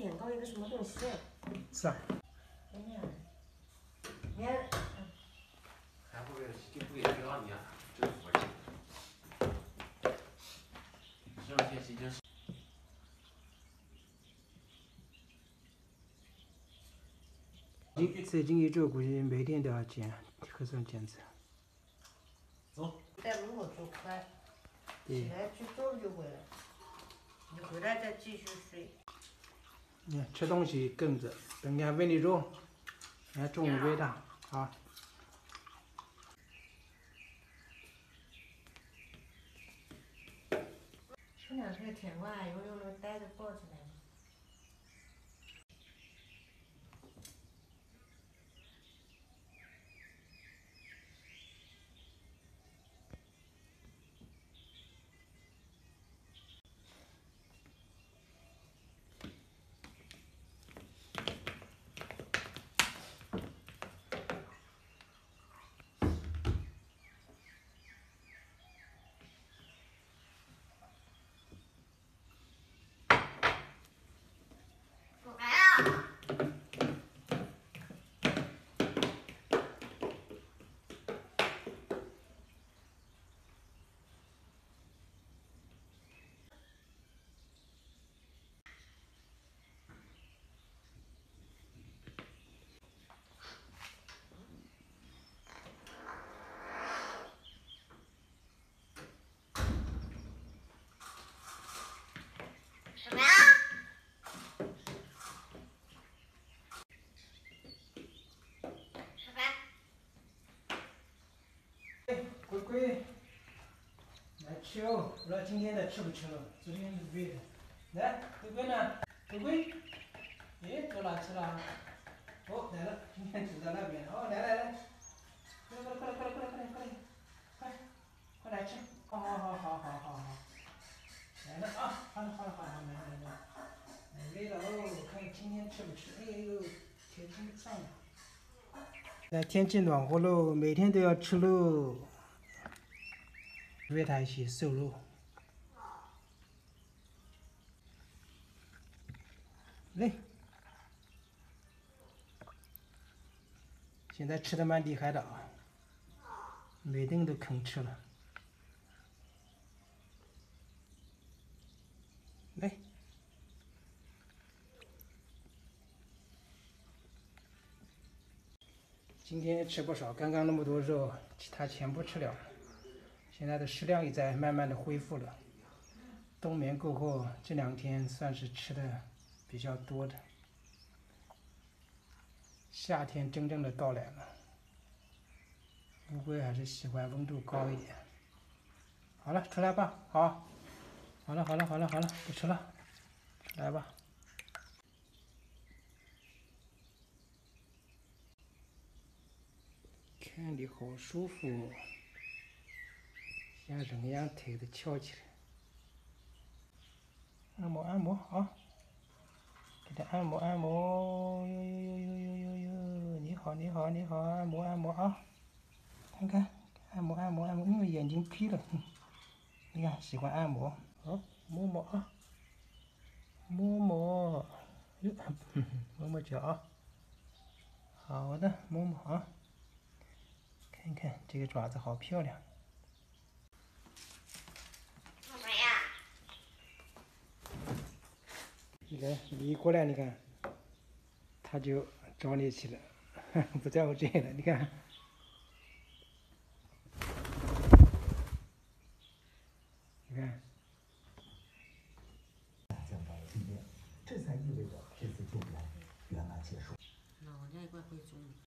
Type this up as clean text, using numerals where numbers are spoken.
点到一个什么东西？ 是啊。 你看， 还不给就不给这个你啊，真服气。这两天已经。 最近一周估计每天都要检核酸检测。 走。 在门口做快， 对。 起来去做就回来，你回来再继续睡。 你看吃东西跟着，等下喂你肉，你看中午喂它啊。 这两天天晚上用那个袋子抱起来吗？什么呀？ 乖乖，来吃哦！不知道今天的吃不吃了？昨天是喂的。来，乖乖呢？乖乖，哎，走哪去了？哦，来了，今天走到那边了。哦，来，快来，快来吃！好。来了啊！好了，来喂了哦，看今天吃不吃？哎呦，天气上了。现在天气暖和喽，每天都要吃喽。喂它一些瘦肉。来。现在吃的蛮厉害的啊，每顿都肯吃了。来。今天吃不少，刚刚那么多肉，其他全部吃了。现在的食量也在慢慢的恢复了。冬眠过后，这2天算是吃的比较多的。夏天真正的到来了，乌龟还是喜欢温度高一点。好了，出来吧，好。好了，不吃了，出来吧。看你好舒服，像人一样腿都翘起来。按摩啊，给它按摩。哟，你好，按摩啊！看看，按摩，因为眼睛闭了，你看喜欢按摩。好，摸摸啊，摸，哟，摸脚啊。好的，摸啊。看看这个爪子好漂亮。 干嘛呀？ 你一过来，你看，它就找你去了，不在乎这个了，你看。你看。 这才意味着这次救援圆满结束。 那我家一块会中。